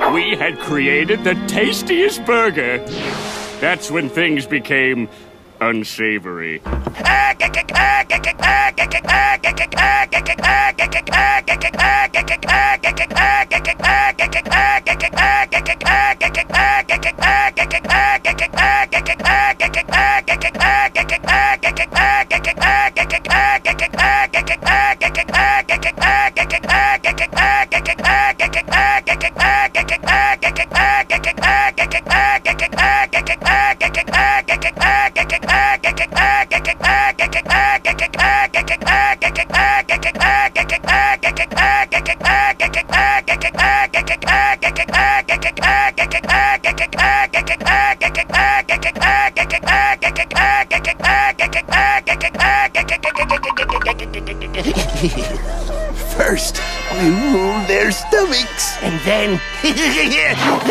we had created the tastiest burger. That's when things became unsavory. First, we rule their stomachs, and then